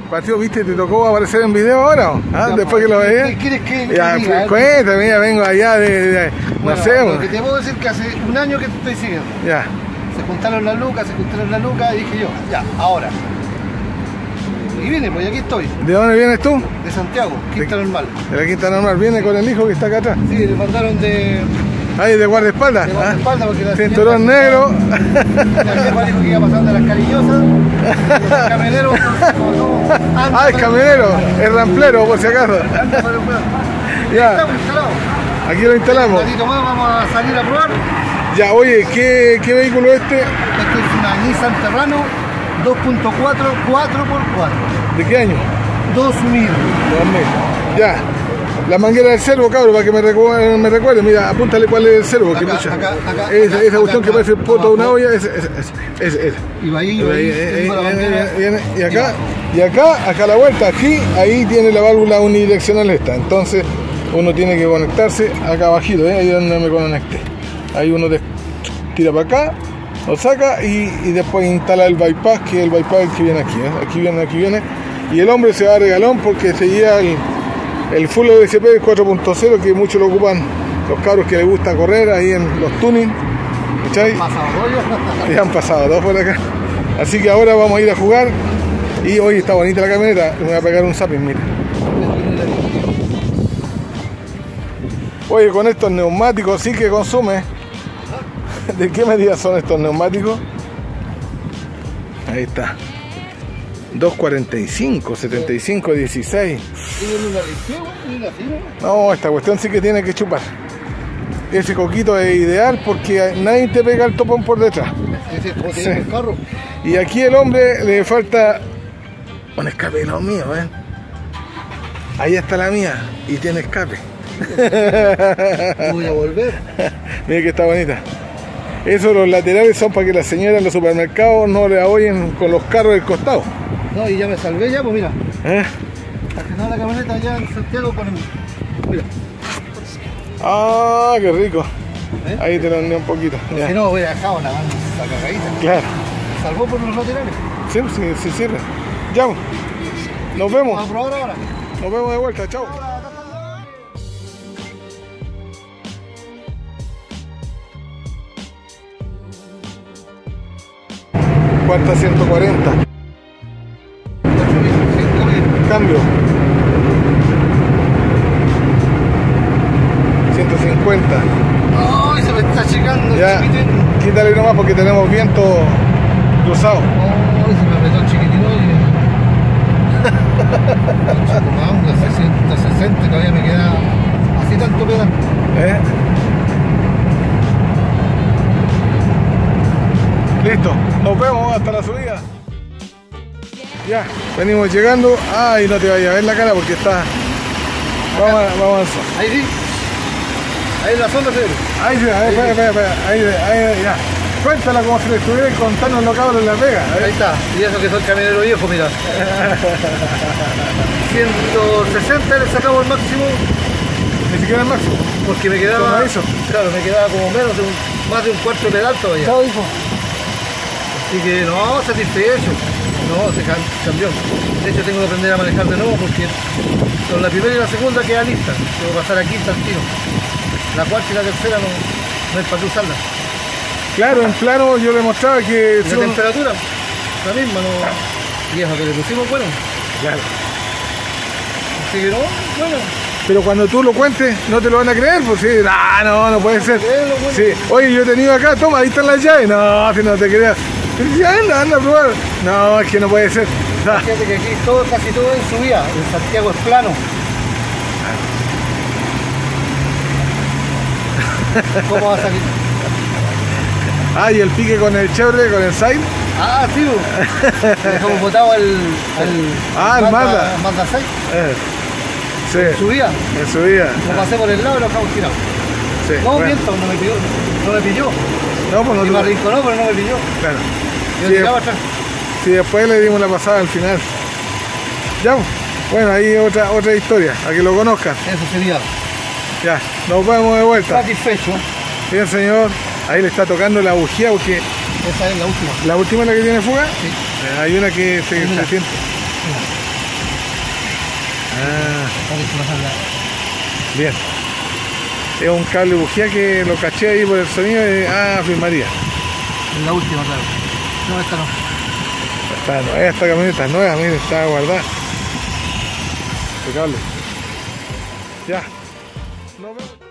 partido, viste, te tocó aparecer en video ahora, ¿ah? Después que lo veías. ¿Qué quieres que Ya, diga? cuéntame, ya vengo allá no Bueno, sé. lo que te puedo decir que hace un año que te estoy siguiendo. Ya. Se juntaron las lucas, y dije yo, ya, ahora. Y vine, pues y aquí estoy. ¿De dónde vienes tú? De Santiago, Quinta Normal. De la Quinta Normal. ¿Viene con el hijo que está acá atrás? Sí, le mandaron de Ahí, de guardaespaldas. guardaespaldas porque la Cinturón negro. La jefa dijo que iba pasando las cariñosas. Los camioneros, Ah, el camionero, el ramplero, por si acaso. Ya, Estamos instalados. aquí lo instalamos. Un ratito más vamos a salir a probar. Ya, oye, ¿qué vehículo es este? Este es una Nissan Terrano 2.4 4x4. ¿De qué año? 2000. 2000. Ya. La manguera del servo, cabrón, para que me recuerde. Mira, apúntale cuál es el servo. Acá, que acá, acá, esa acá, cuestión que acá, parece el poto de una olla, esa. Y va ahí, tengo la bandera. Y acá a la vuelta, aquí, ahí tiene la válvula unidireccional esta. Entonces, uno tiene que conectarse acá abajito, ahí donde me conecté. Ahí uno tira para acá, lo saca y después instala el bypass, que es el bypass que viene aquí, aquí viene. Y el hombre se va a regalón porque se lleva el Full OSP 4.0, que muchos lo ocupan los cabros que les gusta correr ahí en los tuning. ¿Cachai? Ya han pasado dos por acá. Así que ahora vamos a ir a jugar. Y hoy está bonita la camioneta. Me voy a pegar un zapping, mira. Oye, con estos neumáticos sí que consume. ¿De qué medida son estos neumáticos? Ahí está. 245, 75, 16. No, esta cuestión sí que tiene que chupar. Ese coquito es ideal porque nadie te pega el topón por detrás. Sí. El carro. Y aquí el hombre le falta un escape de los míos, ¿eh? Ahí está la mía y tiene escape. Voy a volver. Mira que está bonita. Eso, los laterales son para que las señoras en los supermercados no le aboyen con los carros del costado. No, y ya me salvé ya, pues mira. Estacionaba la camioneta allá en Santiago con el... Mira. Ah, qué rico. Ahí te lo hundí un poquito. Ya. Si no, hubiera dejado la cagadita. Claro. Salvó por los laterales. Sí, sí, cierra. Ya, nos vemos. Vamos a probar ahora. Nos vemos de vuelta, chao. Cuarta 140. Cambio. 150. ¡Ay, se me está checando! Ya, quítale nomás porque tenemos viento cruzado. ¡Ay, se me apretó el chiquitito! Oye. 60, todavía me queda así tanto pedal. Listo, nos vemos hasta la subida. Ya, venimos llegando. Ay, no te vayas a ver la cara porque está... Vamos a... Ahí sí. Ahí en la sonda se ve. Ahí sí, espera. Ahí, ya. Cuéntala como si le estuvieran contando los cabros en la pega. Ahí está. Y eso que soy camionero viejo, mira. 160 le sacamos el máximo. Ni siquiera el máximo. Porque me quedaba... Claro, me quedaba como menos de más de un cuarto de pedal todavía. Chao, hijo. Así que no, satisfecho. No, se cambió. De hecho tengo que aprender a manejar de nuevo porque con la primera y la segunda queda lista. Tengo que pasar a quinta al tiro. La cuarta y la tercera no es para que usarla. Claro, en plano yo le mostraba que... La temperatura, la misma, no... Y eso que le pusimos, bueno. Claro. Así que no, bueno. Pero cuando tú lo cuentes, no te lo van a creer, pues sí, no puede ser. Sí. Oye, yo he tenido acá, toma, ahí están las llaves. No, si no te creas. Anda a probar. No, es que no puede ser. Fíjate que aquí casi todo en subida. En Santiago es plano. ¿Cómo va a salir? Ah, y el pique con el Chevrolet, con el Side. Ah, sí, dejamos botado el Mazda. Mazda 6. Sí. En subida. En subida. Lo pasé por el lado y lo dejamos tirado. Sí, no, bueno. miento, no me pilló. No, pues no. Y me arrinconó, pero no me pilló. Claro. Sí, después le dimos la pasada al final. Ya, bueno, ahí otra historia, a que lo conozcan. Eso sería. Ya, nos vemos de vuelta. Satisfecho. Bien, señor. Ahí le está tocando la bujía porque... Esa es la última. ¿La última es la que tiene fuga? Sí. Hay una que se siente. Ah, Para que se bajarla. bien. Es un cable bujía que lo caché ahí por el sonido de... Ah, firmaría. Es la última, claro. No, esta no. Esta camioneta es nueva, miren, está guardada. Este cable. Ya. Nos vemos.